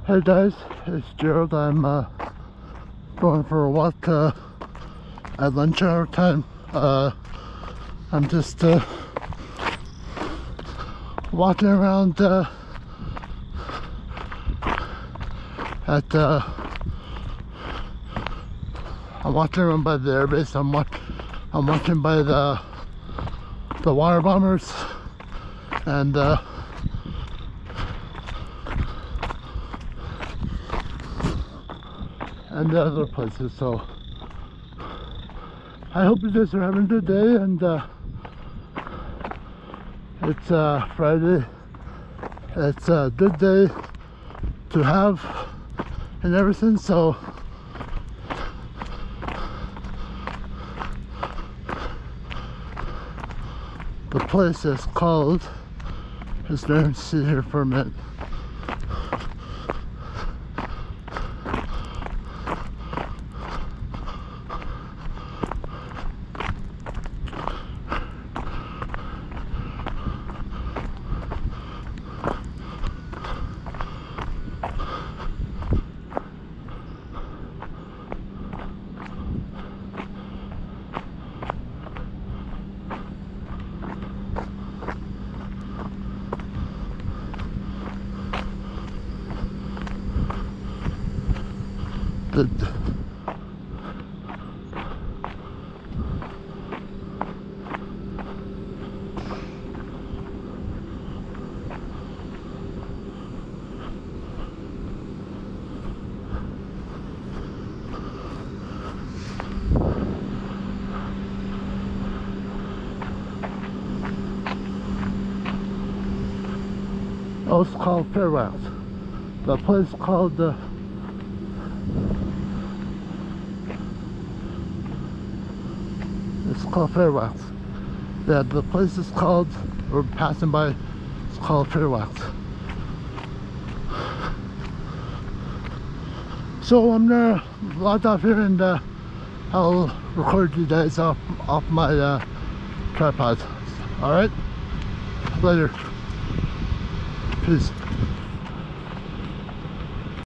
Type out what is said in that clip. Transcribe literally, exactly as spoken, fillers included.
Hey guys, it's Gerald. I'm uh, going for a walk uh, at lunch hour time. Uh, I'm just uh, walking around uh, at uh, I'm walking around by the airbase. I'm walk I'm walking by the the water bombers and uh, and the other places. So I hope you guys are having a good day, and uh, it's uh, Friday. It's a good day to have and everything. So the place is called, just going to sit here for a minute. The, oh, it's called Fairgrounds. The place called the uh, It's called Fairfax. Yeah, the place is called, we're passing by, it's called Fairfax. So I'm gonna log off here, and uh, I'll record you guys off, off my uh, tripod. Alright? Later. Peace.